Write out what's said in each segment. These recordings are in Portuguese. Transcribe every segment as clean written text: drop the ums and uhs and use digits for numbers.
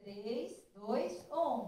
3, 2, 1.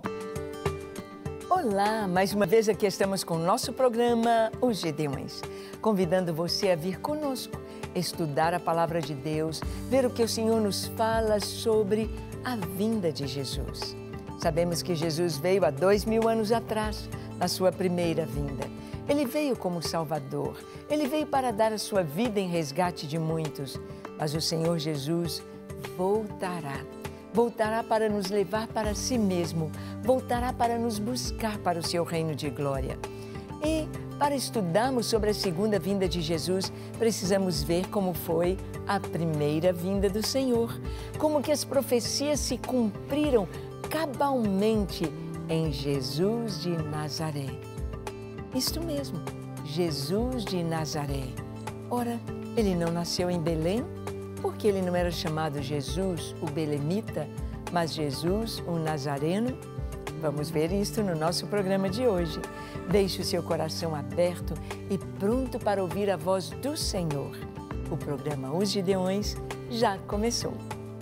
Olá, mais uma vez aqui estamos com o nosso programa Os Gedeões, convidando você a vir conosco, estudar a Palavra de Deus, ver o que o Senhor nos fala sobre a vinda de Jesus. Sabemos que Jesus veio há 2000 anos atrás, na sua primeira vinda. Ele veio como Salvador, Ele veio para dar a sua vida em resgate de muitos, mas o Senhor Jesus voltará. Voltará para nos levar para si mesmo, voltará para nos buscar para o seu reino de glória. E para estudarmos sobre a segunda vinda de Jesus, precisamos ver como foi a primeira vinda do Senhor, como que as profecias se cumpriram cabalmente em Jesus de Nazaré. Isto mesmo, Jesus de Nazaré. Ora, ele não nasceu em Belém? Porque ele não era chamado Jesus, o belemita, mas Jesus, o nazareno? Vamos ver isto no nosso programa de hoje. Deixe o seu coração aberto e pronto para ouvir a voz do Senhor. O programa Os Gedeões já começou.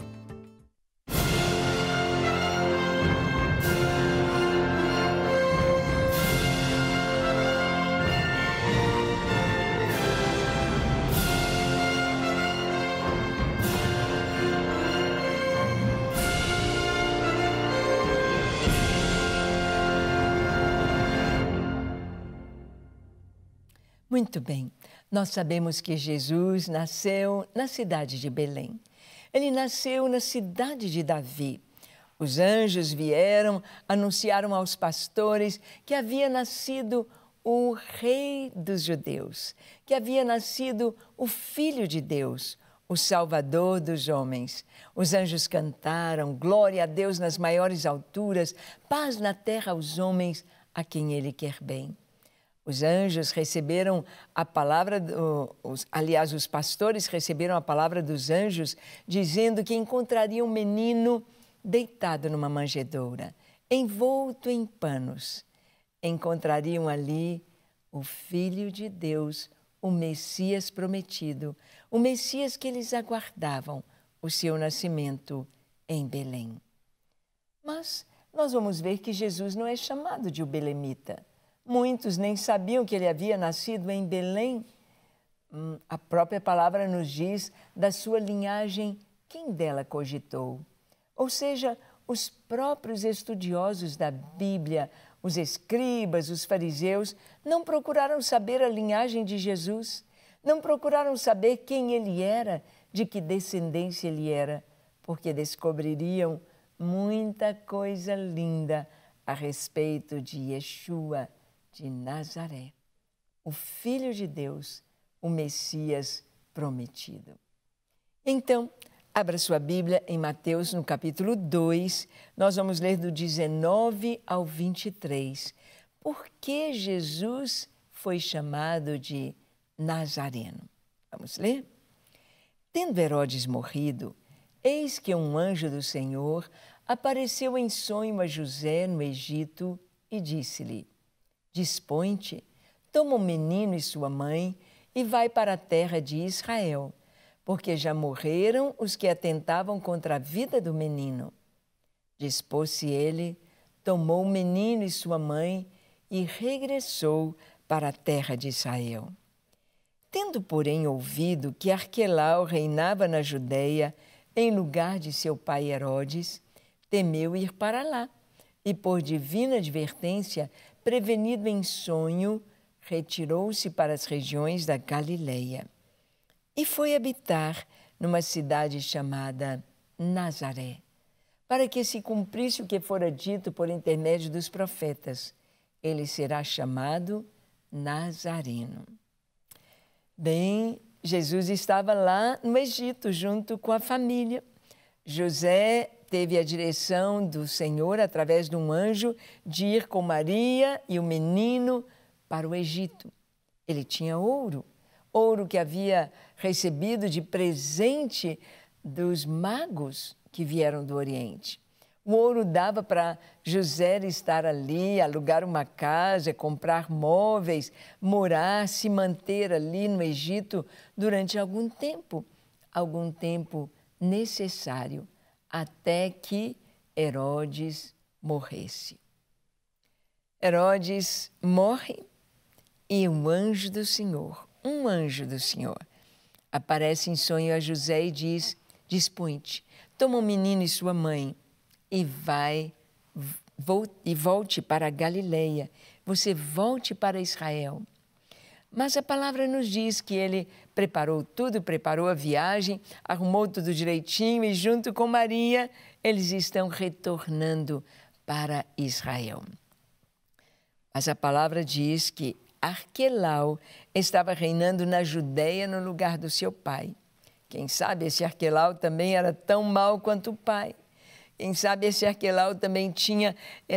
Muito bem, nós sabemos que Jesus nasceu na cidade de Belém. Ele nasceu na cidade de Davi. Os anjos vieram, anunciaram aos pastores que havia nascido o Rei dos Judeus, que havia nascido o Filho de Deus, o Salvador dos homens. Os anjos cantaram, glória a Deus nas maiores alturas, paz na terra aos homens a quem Ele quer bem. Os anjos receberam a palavra, os pastores receberam a palavra dos anjos dizendo que encontrariam um menino deitado numa manjedoura, envolto em panos. Encontrariam ali o Filho de Deus, o Messias prometido, o Messias que eles aguardavam, o seu nascimento em Belém. Mas nós vamos ver que Jesus não é chamado de o belemita. Muitos nem sabiam que ele havia nascido em Belém. A própria palavra nos diz da sua linhagem, quem dela cogitou? Ou seja, os próprios estudiosos da Bíblia, os escribas, os fariseus, não procuraram saber a linhagem de Jesus, não procuraram saber quem ele era, de que descendência ele era, porque descobririam muita coisa linda a respeito de Yeshua de Nazaré, o Filho de Deus, o Messias prometido. Então, abra sua Bíblia em Mateus, no capítulo 2, nós vamos ler do 19 ao 23. Por que Jesus foi chamado de Nazareno? Vamos ler? Tendo Herodes morrido, eis que um anjo do Senhor apareceu em sonho a José no Egito e disse-lhe: Dispõe-te, toma o menino e sua mãe e vai para a terra de Israel, porque já morreram os que atentavam contra a vida do menino. Dispôs-se ele, tomou o menino e sua mãe e regressou para a terra de Israel. Tendo, porém, ouvido que Arquelau reinava na Judeia, em lugar de seu pai Herodes, temeu ir para lá e, por divina advertência, prevenido em sonho, retirou-se para as regiões da Galileia e foi habitar numa cidade chamada Nazaré, para que se cumprisse o que fora dito por intermédio dos profetas: ele será chamado Nazareno. Bem, Jesus estava lá no Egito junto com a família. José teve a direção do Senhor, através de um anjo, de ir com Maria e o menino para o Egito. Ele tinha ouro que havia recebido de presente dos magos que vieram do Oriente. O ouro dava para José estar ali, alugar uma casa, comprar móveis, morar, se manter ali no Egito durante algum tempo necessário, até que Herodes morresse. Herodes morre e um anjo do Senhor, aparece em sonho a José e diz: dispõe-te, toma o menino e sua mãe e volte para a Galileia. Você volte para Israel. Mas a palavra nos diz que ele preparou tudo, preparou a viagem, arrumou tudo direitinho e junto com Maria eles estão retornando para Israel. Mas a palavra diz que Arquelau estava reinando na Judéia no lugar do seu pai. Quem sabe esse Arquelau também era tão mau quanto o pai. Quem sabe esse Arquelau também tinha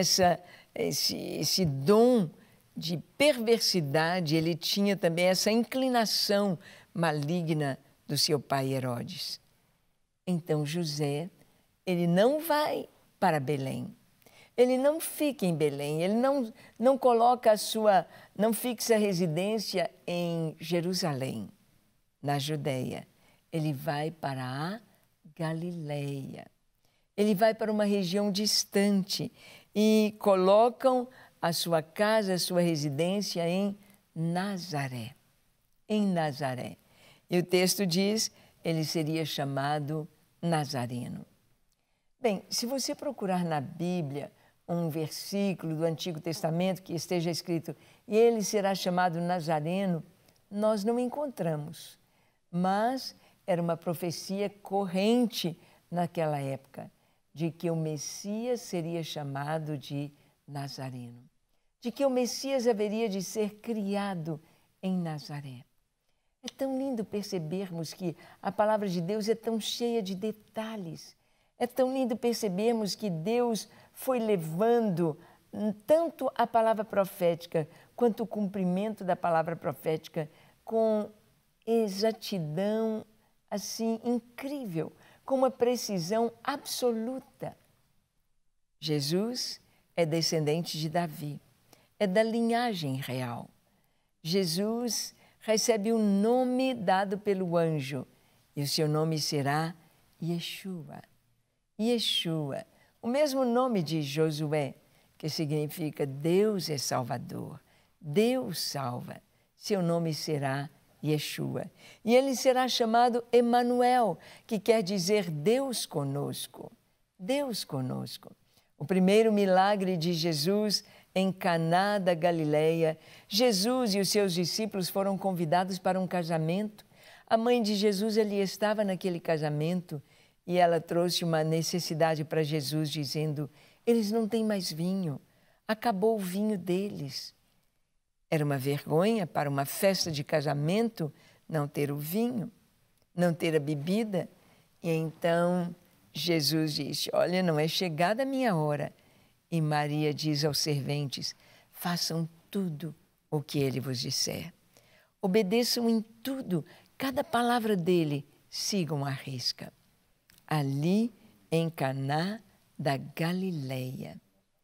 esse dom de perversidade, ele tinha também essa inclinação maligna do seu pai Herodes. Então José, ele não vai para Belém. Ele não fica em Belém, ele não coloca não fixa a residência em Jerusalém, na Judéia. Ele vai para a Galileia. Ele vai para uma região distante e colocam a sua casa, a sua residência em Nazaré. Em Nazaré. E o texto diz, ele seria chamado Nazareno. Bem, se você procurar na Bíblia um versículo do Antigo Testamento que esteja escrito e ele será chamado Nazareno, nós não encontramos. Mas era uma profecia corrente naquela época, de que o Messias seria chamado de Nazareno, de que o Messias haveria de ser criado em Nazaré. É tão lindo percebermos que a palavra de Deus é tão cheia de detalhes. É tão lindo percebermos que Deus foi levando tanto a palavra profética quanto o cumprimento da palavra profética com exatidão assim incrível, com uma precisão absoluta. Jesus é descendente de Davi, é da linhagem real. Jesus recebe o nome dado pelo anjo e o seu nome será Yeshua. Yeshua, o mesmo nome de Josué, que significa Deus é Salvador, Deus salva. Seu nome será Yeshua. E ele será chamado Emanuel, que quer dizer Deus conosco. Deus conosco. O primeiro milagre de Jesus em Caná da Galileia, Jesus e os seus discípulos foram convidados para um casamento. A mãe de Jesus ali estava naquele casamento e ela trouxe uma necessidade para Jesus, dizendo: eles não têm mais vinho, acabou o vinho deles. Era uma vergonha para uma festa de casamento não ter o vinho, não ter a bebida. E então Jesus disse: olha, não é chegada a minha hora. E Maria diz aos serventes: façam tudo o que ele vos disser. Obedeçam em tudo, cada palavra dele, sigam à risca. Ali em Caná da Galileia,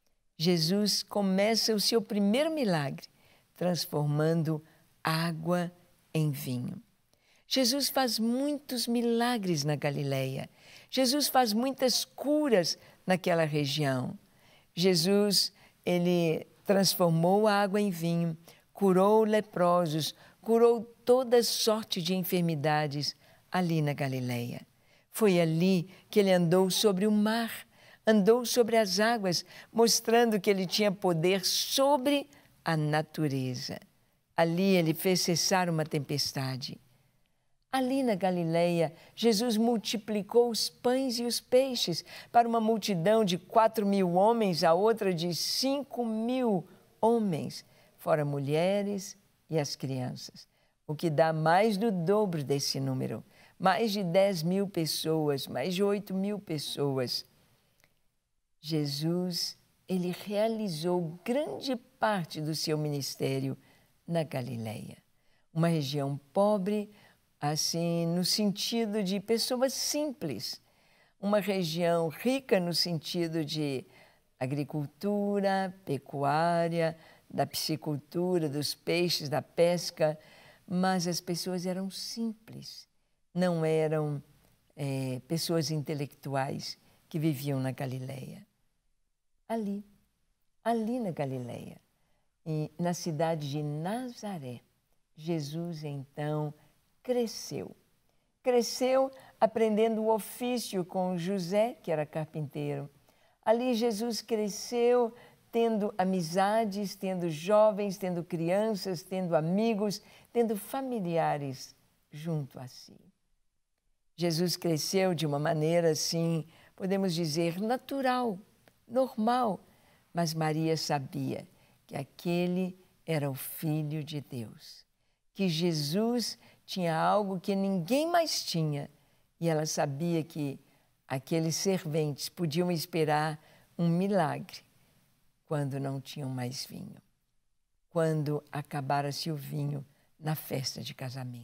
Jesus começa o seu primeiro milagre, transformando água em vinho. Jesus faz muitos milagres na Galileia. Jesus faz muitas curas naquela região. Jesus, ele transformou a água em vinho, curou leprosos, curou toda sorte de enfermidades ali na Galileia. Foi ali que ele andou sobre o mar, andou sobre as águas, mostrando que ele tinha poder sobre a natureza. Ali ele fez cessar uma tempestade. Ali na Galileia, Jesus multiplicou os pães e os peixes para uma multidão de 4.000 homens, a outra de 5.000 homens, fora mulheres e as crianças, o que dá mais do dobro desse número. Mais de 10.000 pessoas, mais de 8.000 pessoas. Jesus, ele realizou grande parte do seu ministério na Galileia. Uma região pobre, assim, no sentido de pessoas simples. Uma região rica no sentido de agricultura, pecuária, da piscicultura, dos peixes, da pesca, mas as pessoas eram simples. Não eram pessoas intelectuais, que viviam na Galileia. Ali na Galileia, e na cidade de Nazaré, Jesus então cresceu. Cresceu aprendendo o ofício com José, que era carpinteiro. Ali Jesus cresceu tendo amizades, tendo jovens, tendo crianças, tendo amigos, tendo familiares junto a si. Jesus cresceu de uma maneira, assim, podemos dizer, natural, normal, mas Maria sabia que aquele era o Filho de Deus, que Jesus tinha algo que ninguém mais tinha, e ela sabia que aqueles serventes podiam esperar um milagre quando não tinham mais vinho, quando acabara-se o vinho na festa de casamento.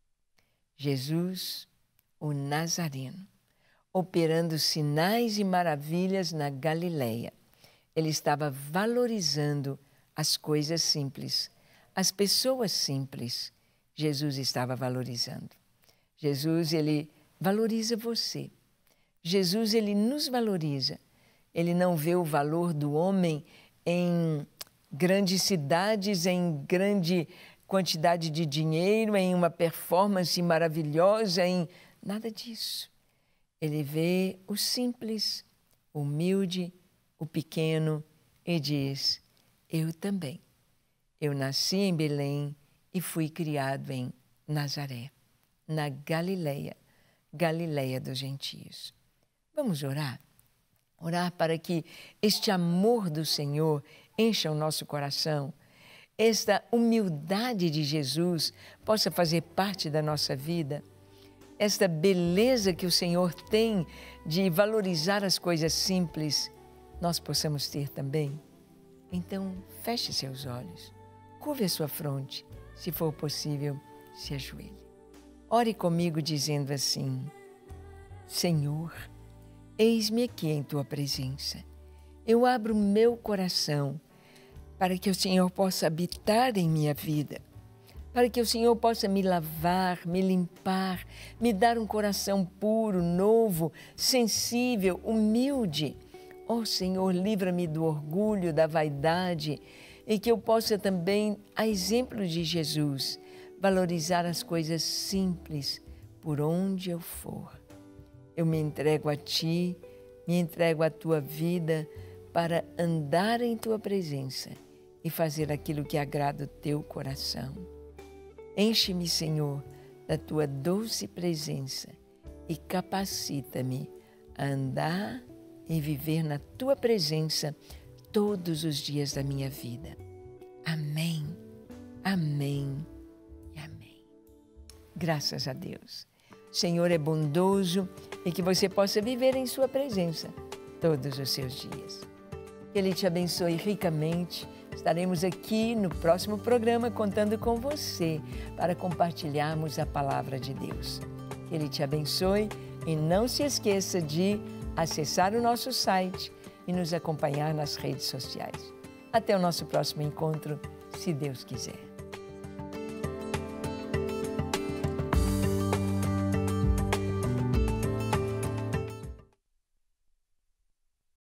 Jesus, o Nazareno, operando sinais e maravilhas na Galileia. Ele estava valorizando as coisas simples, as pessoas simples. Jesus estava valorizando. Jesus, ele valoriza você. Jesus, ele nos valoriza. Ele não vê o valor do homem em grandes cidades, em grande quantidade de dinheiro, em uma performance maravilhosa, em nada disso. Ele vê o simples, o humilde, o pequeno e diz: eu também. Eu nasci em Belém e fui criado em Nazaré, na Galileia, Galileia dos gentios. Vamos orar? Orar para que este amor do Senhor encha o nosso coração, esta humildade de Jesus possa fazer parte da nossa vida, esta beleza que o Senhor tem de valorizar as coisas simples, nós possamos ter também. Então, feche seus olhos, curve a sua fronte, se for possível, se ajoelhe. Ore comigo dizendo assim: Senhor, eis-me aqui em Tua presença. Eu abro meu coração para que o Senhor possa habitar em minha vida, para que o Senhor possa me lavar, me limpar, me dar um coração puro, novo, sensível, humilde. Ó Senhor, livra-me do orgulho, da vaidade, e que eu possa também, a exemplo de Jesus, valorizar as coisas simples por onde eu for. Eu me entrego a Ti, me entrego à Tua vida para andar em Tua presença e fazer aquilo que agrada o Teu coração. Enche-me, Senhor, da Tua doce presença e capacita-me a andar e viver na Tua presença todos os dias da minha vida. Amém, amém e amém. Graças a Deus. O Senhor é bondoso e que você possa viver em Sua presença todos os seus dias. Que Ele te abençoe ricamente. Estaremos aqui no próximo programa contando com você para compartilharmos a palavra de Deus. Que Ele te abençoe e não se esqueça de acessar o nosso site e nos acompanhar nas redes sociais. Até o nosso próximo encontro, se Deus quiser.